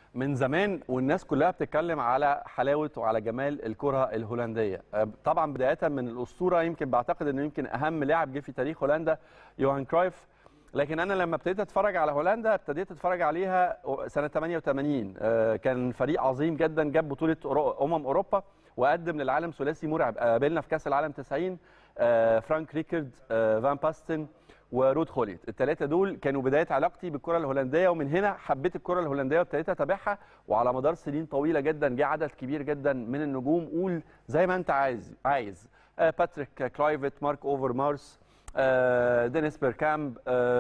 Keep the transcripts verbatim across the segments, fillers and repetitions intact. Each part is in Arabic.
من زمان والناس كلها بتتكلم على حلاوه وعلى جمال الكره الهولنديه. طبعا بدايه من الاسطوره، يمكن بعتقد انه يمكن اهم لاعب جه في تاريخ هولندا يوهان كرايف. لكن انا لما ابتديت اتفرج على هولندا ابتديت اتفرج عليها سنه ثمانية وثمانين. كان فريق عظيم جدا، جاب بطوله امم اوروبا وقدم للعالم ثلاثي مرعب. قابلنا في كاس العالم تسعين فرانك ريكارد، فان باستن، ورود خوليت. الثلاثه دول كانوا بدايه علاقتي بالكره الهولنديه، ومن هنا حبيت الكره الهولنديه وابتديت اتابعها. وعلى مدار سنين طويله جدا جه عدد كبير جدا من النجوم، قول زي ما انت عايز عايز باتريك كلايفت، مارك اوفر مارس، دينيس بيركامب،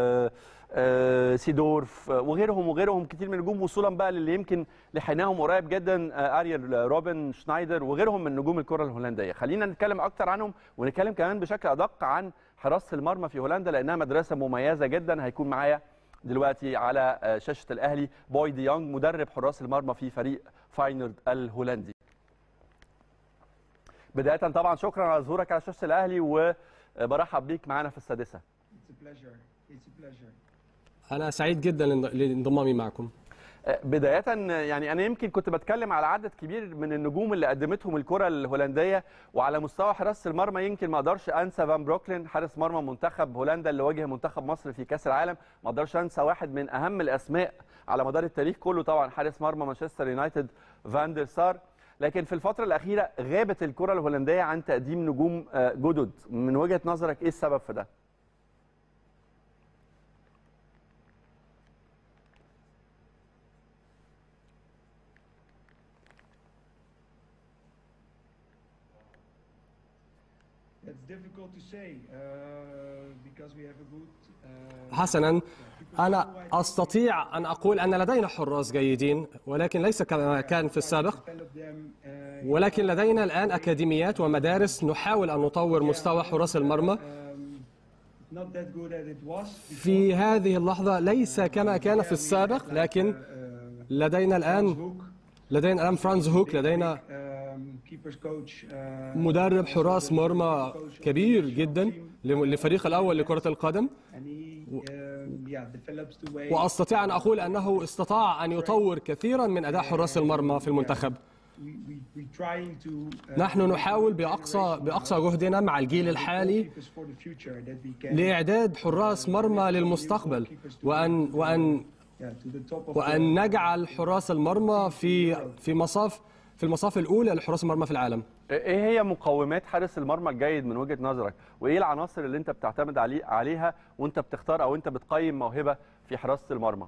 سيدورف، وغيرهم وغيرهم كتير من النجوم، وصولا بقى للي يمكن لحناهم قريب جدا، اريال روبن شنايدر وغيرهم من نجوم الكره الهولنديه. خلينا نتكلم اكتر عنهم ونتكلم كمان بشكل ادق عن حراسه المرمى في هولندا، لانها مدرسه مميزه جدا. هيكون معايا دلوقتي على شاشه الاهلي بوي دي يونغ، مدرب حراس المرمى في فريق فاينورد الهولندي. بدايه طبعا شكرا على ظهورك على شاشه الاهلي، وبرحب بيك معانا في السادسه. أنا سعيد جدا لانضمامي معكم. بداية يعني أنا يمكن كنت بتكلم على عدد كبير من النجوم اللي قدمتهم الكرة الهولندية، وعلى مستوى حراسة المرمى يمكن ما أقدرش أنسى فان بروكلين، حارس مرمى منتخب هولندا اللي واجه منتخب مصر في كأس العالم. ما أقدرش أنسى واحد من أهم الأسماء على مدار التاريخ كله، طبعا حارس مرمى مانشستر يونايتد فان دير سار. لكن في الفترة الأخيرة غابت الكرة الهولندية عن تقديم نجوم جدد. من وجهة نظرك إيه السبب في ده؟ حسنا، أنا أستطيع أن أقول أن لدينا حراس جيدين، ولكن ليس كما كان في السابق. ولكن لدينا الآن أكاديميات ومدارس نحاول أن نطور مستوى حراس المرمى. في هذه اللحظة ليس كما كان في السابق، لكن لدينا الآن لدينا الآن فرانز هوك، لدينا مدرب حراس مرمى كبير جدا للفريق الأول لكرة القدم، وأستطيع أن أقول أنه استطاع أن يطور كثيرا من أداء حراس المرمى في المنتخب. نحن نحاول بأقصى بأقصى جهدنا مع الجيل الحالي لإعداد حراس مرمى للمستقبل، وأن وأن وأن نجعل حراس المرمى في في مصاف في المصاف الأولى لحراس المرمى في العالم. ايه هي مقومات حارس المرمى الجيد من وجهة نظرك؟ وايه العناصر اللي انت بتعتمد عليه عليها وانت بتختار او انت بتقيم موهبة في حراسة المرمى؟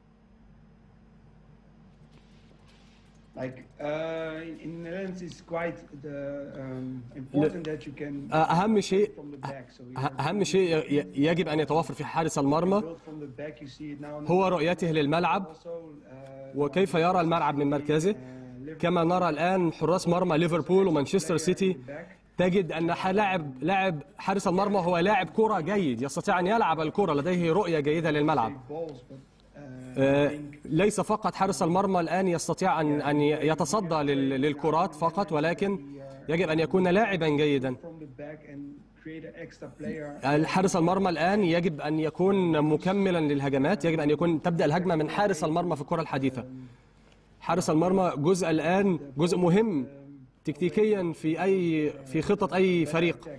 أهم شيء أهم شيء يجب أن يتوفر في حارس المرمى هو رؤيته للملعب وكيف يرى الملعب من مركزه. كما نرى الآن حراس مرمى ليفربول ومانشستر سيتي، تجد أن لاعب لاعب حارس المرمى هو لاعب كرة جيد، يستطيع أن يلعب الكرة، لديه رؤية جيدة للملعب. ليس فقط حارس المرمى الآن يستطيع أن أن يتصدى للكرات فقط، ولكن يجب أن يكون لاعبا جيدا. الحارس المرمى الآن يجب أن يكون مكملا للهجمات، يجب أن يكون تبدأ الهجمة من حارس المرمى في الكرة الحديثة. حارس المرمى جزء الآن جزء مهم تكتيكيا في أي في خطة أي فريق.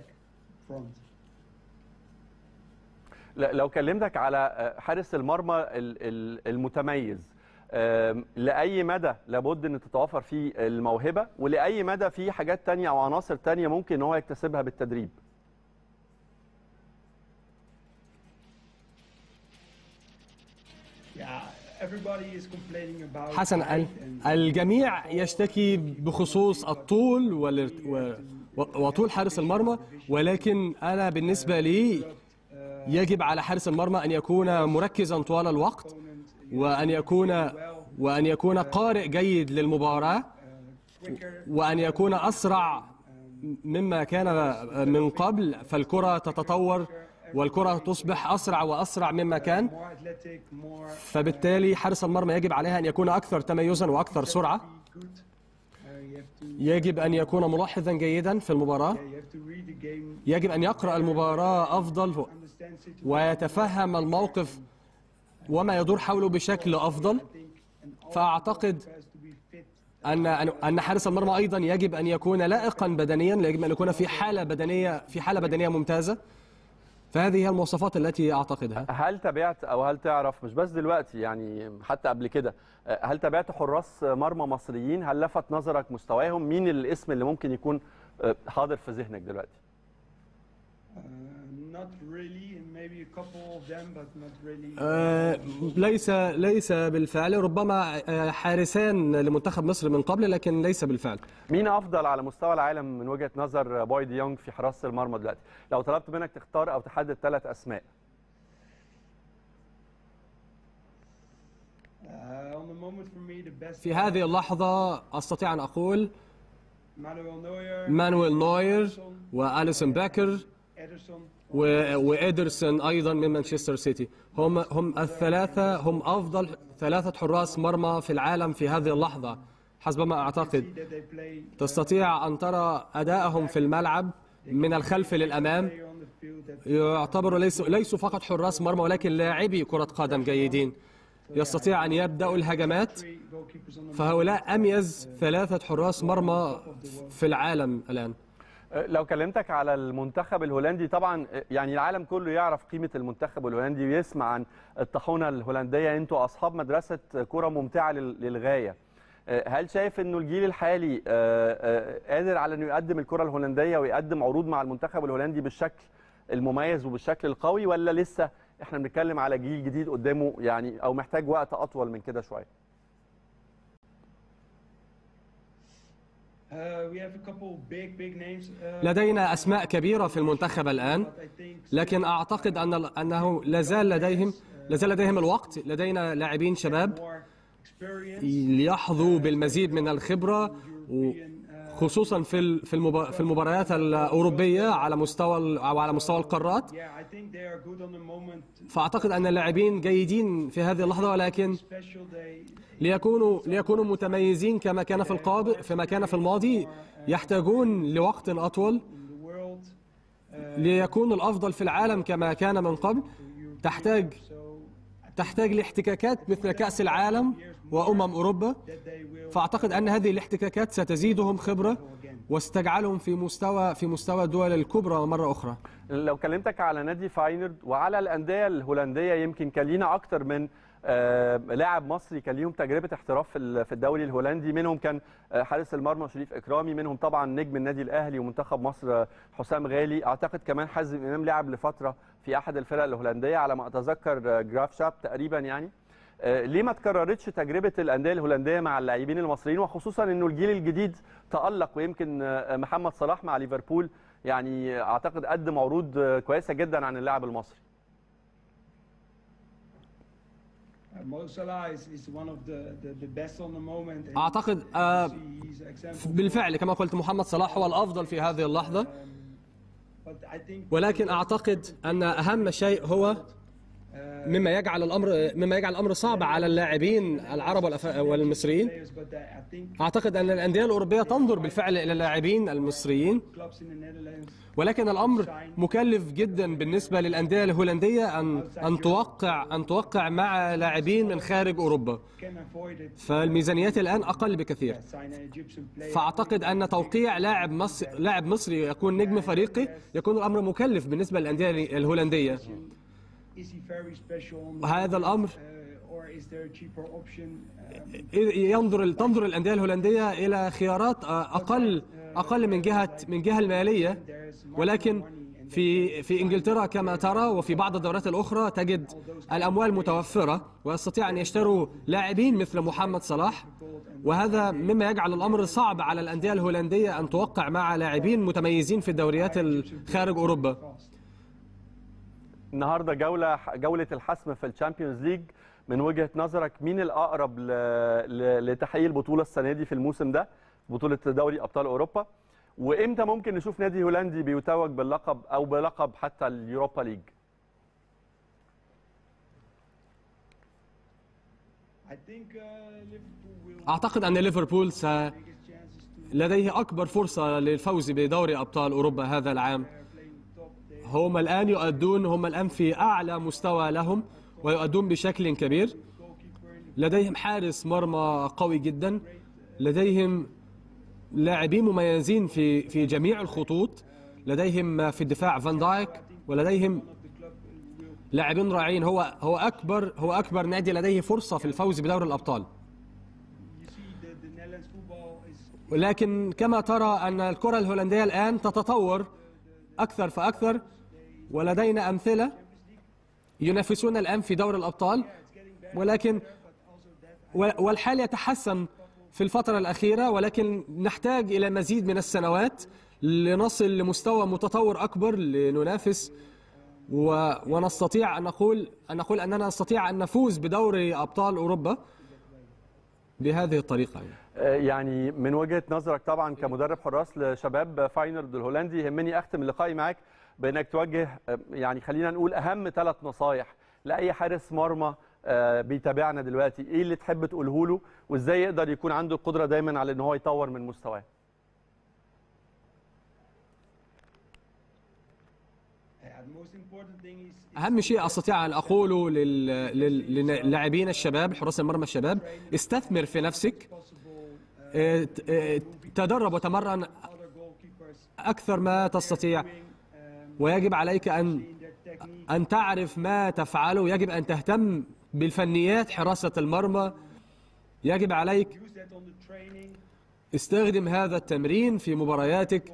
لو كلمتك على حارس المرمى المتميز، لأي مدى لابد أن تتوفر فيه الموهبة، ولأي مدى في حاجات تانية أو عناصر تانية ممكن أن هو يكتسبها بالتدريب؟ حسن، الجميع يشتكي بخصوص الطول وطول حارس المرمى، ولكن أنا بالنسبة لي يجب على حارس المرمى أن يكون مركزا طوال الوقت، وأن يكون وأن يكون قارئ جيد للمباراة، وأن يكون أسرع مما كان من قبل، فالكرة تتطور والكرة تصبح أسرع وأسرع مما كان. فبالتالي حارس المرمى يجب عليها أن يكون أكثر تميزا وأكثر سرعة. يجب أن يكون ملاحظا جيدا في المباراة، يجب أن يقرأ المباراة أفضل ويتفهم الموقف وما يدور حوله بشكل أفضل. فأعتقد أن أن حارس المرمى أيضا يجب أن يكون لائقا بدنيا، يجب أن يكون في حالة بدنية في حالة بدنية ممتازة. فهذه هي المواصفات التي أعتقدها. هل تابعت أو هل تعرف، مش بس دلوقتي يعني حتى قبل كده، هل تابعت حراس مرمى مصريين؟ هل لفت نظرك مستواهم؟ مين الاسم اللي ممكن يكون حاضر في ذهنك دلوقتي؟ آه ليس ليس بالفعل، ربما حارسان لمنتخب مصر من قبل، لكن ليس بالفعل. مين افضل على مستوى العالم من وجهة نظر بوي دي يونغ في حراسة المرمى دلوقتي؟ لو طلبت منك تختار او تحدد ثلاث اسماء. في هذه اللحظة استطيع ان اقول مانويل نوير وأليسون باكر وإيدرسون أيضا من مانشستر سيتي. هم هم الثلاثة هم أفضل ثلاثة حراس مرمى في العالم في هذه اللحظة حسب ما أعتقد. تستطيع أن ترى أدائهم في الملعب من الخلف للأمام. يعتبروا ليسوا ليسوا فقط حراس مرمى ولكن لاعبي كرة قدم جيدين، يستطيع أن يبدأوا الهجمات. فهؤلاء أميز ثلاثة حراس مرمى في العالم الآن. لو كلمتك على المنتخب الهولندي، طبعا يعني العالم كله يعرف قيمة المنتخب الهولندي ويسمع عن الطاحونة الهولندية. انتوا أصحاب مدرسة كرة ممتعة للغاية. هل شايف انه الجيل الحالي قادر على انه يقدم الكرة الهولندية ويقدم عروض مع المنتخب الهولندي بالشكل المميز وبالشكل القوي، ولا لسه احنا بنتكلم على جيل جديد قدامه يعني، او محتاج وقت اطول من كده شوية؟ لدينا أسماء كبيرة في المنتخب الآن، لكن أعتقد أن أنه لازال لديهم لازال لديهم الوقت. لدينا لاعبين شباب ليحظوا بالمزيد من الخبرة، خصوصا في في المباريات الأوروبية على مستوى أو على مستوى القارات. فأعتقد أن اللاعبين جيدين في هذه اللحظة، ولكن ليكونوا ليكونوا متميزين كما كان في القابل فيما كان في الماضي يحتاجون لوقت أطول. ليكون الأفضل في العالم كما كان من قبل تحتاج تحتاج لاحتكاكات مثل كأس العالم وأمم أوروبا. فأعتقد أن هذه الاحتكاكات ستزيدهم خبرة وستجعلهم في مستوى في مستوى الدول الكبرى مرة أخرى. لو كلمتك على نادي فاينورد وعلى الأندية الهولندية، يمكن كان لينا أكتر من آه لاعب مصري كان ليهم تجربة احتراف في الدوري الهولندي. منهم كان آه حارس المرمى شريف إكرامي، منهم طبعا نجم النادي الأهلي ومنتخب مصر حسام غالي. أعتقد كمان حازم إمام لعب لفترة في أحد الفرق الهولندية على ما أتذكر، آه جراف شاب تقريبا يعني. آه ليه ما تكررتش تجربة الأندية الهولندية مع اللاعبين المصريين، وخصوصا إنه الجيل الجديد تألق، ويمكن آه محمد صلاح مع ليفربول يعني أعتقد قدم عروض آه كويسة جدا عن اللاعب المصري. أعتقد آه بالفعل كما قلت محمد صلاح هو الأفضل في هذه اللحظة، ولكن أعتقد أن أهم شيء هو مما يجعل الأمر مما يجعل الأمر صعب على اللاعبين العرب والمصريين. أعتقد أن الأندية الأوروبية تنظر بالفعل إلى اللاعبين المصريين، ولكن الأمر مكلف جدا بالنسبة للأندية الهولندية أن أن توقع أن توقع مع لاعبين من خارج أوروبا. فالميزانيات الآن أقل بكثير. فأعتقد أن توقيع لاعب مصري لاعب مصري يكون نجم فريقي يكون الأمر مكلف بالنسبة للأندية الهولندية. وهذا الأمر ينظر تنظر الأندية الهولندية إلى خيارات أقل أقل من جهة من جهة المالية، ولكن في في إنجلترا كما ترى وفي بعض الدورات الأخرى تجد الأموال متوفرة ويستطيع أن يشتروا لاعبين مثل محمد صلاح، وهذا مما يجعل الأمر صعب على الأندية الهولندية أن توقع مع لاعبين متميزين في الدوريات خارج أوروبا. النهارده جولة جولة الحسم في الشامبيونز ليج، من وجهة نظرك مين الأقرب لتحقيق البطولة السنة دي في الموسم ده، بطولة دوري أبطال أوروبا؟ وإمتى ممكن نشوف نادي هولندي بيتوج باللقب أو بلقب حتى اليوروبا ليج؟ أعتقد أن ليفربول س... لديه أكبر فرصة للفوز بدوري أبطال أوروبا هذا العام. هم الآن يؤدون هم الآن في أعلى مستوى لهم ويؤدون بشكل كبير. لديهم حارس مرمى قوي جدا، لديهم لاعبين مميزين في في جميع الخطوط، لديهم في الدفاع فان دايك، ولديهم لاعبين رائعين. هو هو اكبر هو اكبر نادي لديه فرصه في الفوز بدوري الابطال. ولكن كما ترى ان الكره الهولنديه الان تتطور اكثر فاكثر، ولدينا امثله ينافسون الان في دوري الابطال، ولكن والحال يتحسن في الفتره الاخيره، ولكن نحتاج الى مزيد من السنوات لنصل لمستوى متطور اكبر لننافس و... ونستطيع ان نقول ان نقول اننا نستطيع ان نفوز بدوري ابطال اوروبا بهذه الطريقه. يعني من وجهه نظرك طبعا كمدرب حراس لشباب فاينورد الهولندي، يهمني اختم لقائي معاك بانك توجه يعني خلينا نقول اهم ثلاث نصائح لاي حارس مرمى بيتابعنا دلوقتي. ايه اللي تحب تقوله له، وازاي يقدر يكون عنده القدره دايما على ان هو يطور من مستواه؟ أهم شيء أستطيع أن أقوله للاعبين الشباب، حراس المرمى الشباب: استثمر في نفسك، تدرب وتمرن أكثر ما تستطيع، ويجب عليك أن أن تعرف ما تفعله، يجب أن تهتم بالفنيات حراسة المرمى، يجب عليك استخدم هذا التمرين في مبارياتك.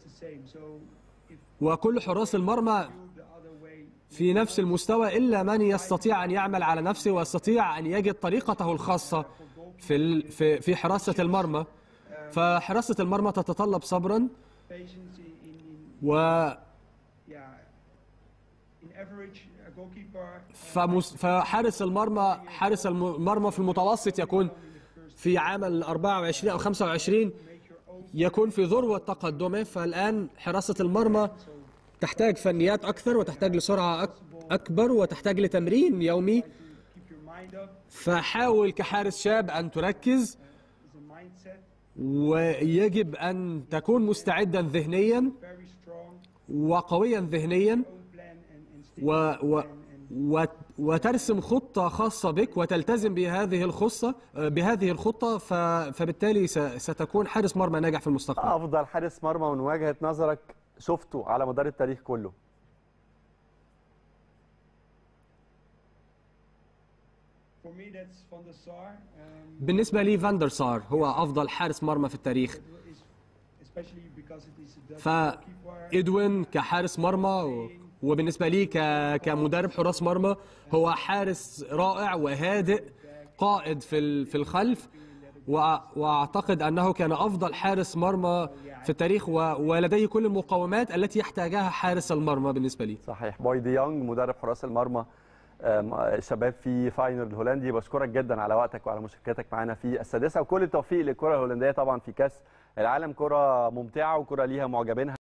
وكل حراس المرمى في نفس المستوى إلا من يستطيع أن يعمل على نفسه ويستطيع أن يجد طريقته الخاصة في في في حراسة المرمى. فحراسة المرمى تتطلب صبرا، و فحارس المرمى حارس المرمى في المتوسط يكون في عام الأربعة وعشرين أو خمسة وعشرين يكون في ذروة تقدمه. فالآن حراسة المرمى تحتاج فنيات أكثر، وتحتاج لسرعة أكبر، وتحتاج لتمرين يومي. فحاول كحارس شاب أن تركز، ويجب أن تكون مستعدا ذهنيا وقويا ذهنيا، و و و وترسم خطة خاصة بك وتلتزم بهذه الخطة بهذه الخطة فبالتالي ستكون حارس مرمى ناجح في المستقبل. أفضل حارس مرمى من وجهة نظرك شفته على مدار التاريخ كله؟ بالنسبة لي فان دير سار هو أفضل حارس مرمى في التاريخ. فإدوين كحارس مرمى، وبالنسبة لي كمدرب حراس مرمى هو حارس رائع وهادئ، قائد في في الخلف، وأعتقد أنه كان أفضل حارس مرمى في التاريخ، ولديه كل المقومات التي يحتاجها حارس المرمى بالنسبة لي. صحيح. بوي دي يونغ مدرب حراس المرمى شباب في فاينورد الهولندي، بشكرك جدا على وقتك وعلى مشاركتك معنا في السادسة، وكل التوفيق للكرة الهولندية طبعا في كأس العالم. كرة ممتعة وكرة ليها معجبينها.